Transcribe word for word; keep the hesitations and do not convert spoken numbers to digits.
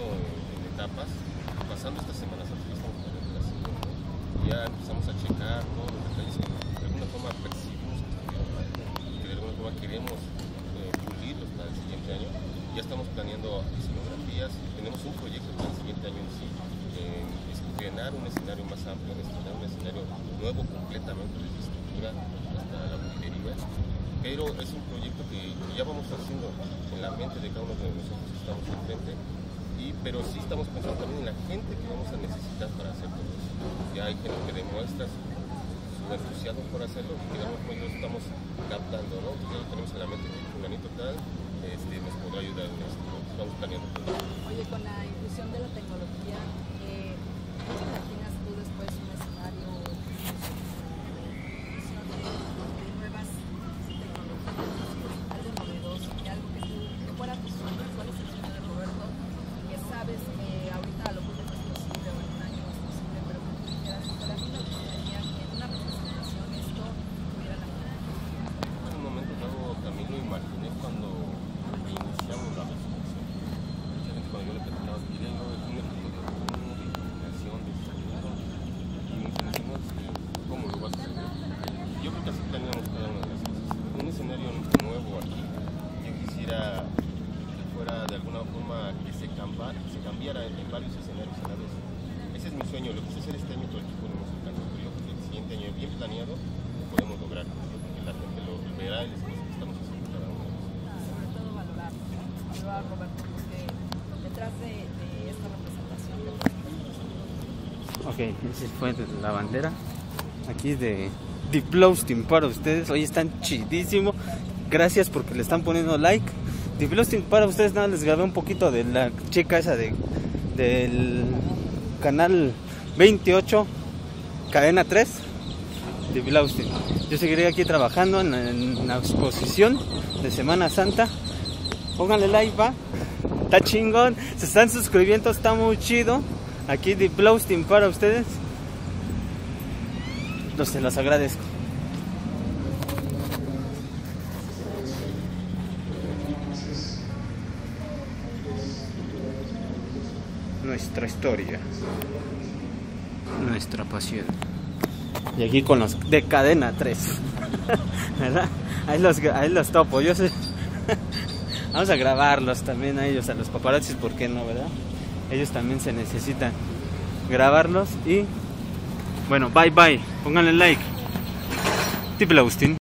trabajando en, en etapas. Pasando estas semanas, ya estamos planeando la siguiente. Y ya empezamos a checar todos los detalles que de alguna forma percibimos que estuvieron mal, que de alguna forma queremos eh, pulirlos para el siguiente año. Ya estamos planeando escenografías, tenemos un proyecto para el siguiente año en sí, eh, estrenar un escenario más amplio, estrenar un escenario nuevo completamente desde estructura hasta la utilería, pero es un proyecto que ya vamos haciendo en la mente de cada uno de nosotros que estamos enfrente, y, pero sí estamos pensando también en la gente que vamos a necesitar para hacer todo eso. Ya hay gente que demuestra su, su entusiasmo por hacerlo y que de alguna forma estamos captando, ¿no? Ya lo tenemos en la mente que fulanito tal este, nos podrá ayudar en esto, ¿no? Estamos planeando todo. Oye, con la inclusión de la tecnología, eh, ¿cómo te imaginas tú después un escenario de, de nuevas tecnologías, algo novedoso, y algo que tú, que fuera tu sueño? ¿Cuál es el sueño de Roberto? Que sabes que ahorita a lo mejor no es posible, o en un año no es posible, pero que tú dijeras, para mí me gustaría que en una representación esto tuviera la manera. En un momento dado también lo imaginé cuando iniciamos la presentación. Mucha gente cuando yo le platicaba, diré, no, es un ejemplo de iluminación, de sonido, y nos decimos cómo lo vas a hacer. Yo creo que así planeamos cada una de las cosas. Un escenario nuevo aquí, yo quisiera que fuera de alguna forma que se, camba, se cambiara en varios escenarios a la vez. Ese es mi sueño, lo quise hacer este año todo el equipo de musical, pero yo creo que el siguiente año bien planeado lo podemos lograr. Yo creo que la gente lo verá y les gusta que estamos haciendo cada uno de nosotros. Sobre todo valorar, ¿no? Valorar, Roberto, porque detrás de, de esta representación de Ok, esa fue la bandera aquí de Deep Blues Team para ustedes. Hoy están chidísimo. Gracias porque le están poniendo like. Deep Blues Team para ustedes. Nada, les grabé un poquito de la chica esa de del canal veintiocho, cadena tres. Deep Blues Team. Yo seguiré aquí trabajando en, en la exposición de Semana Santa. Pónganle like, va. Está chingón. Se están suscribiendo, está muy chido. Aquí Deep Blues Team para ustedes. Los se los agradezco. Nuestra historia, nuestra pasión. Y aquí con los de cadena tres. ¿Verdad? Ahí los, ahí los topo. Yo sé. Vamos a grabarlos también a ellos, a los paparazzis, ¿por qué no, verdad? Ellos también se necesitan grabarlos. Y bueno, bye bye. Pónganle like. Deep Blues Team.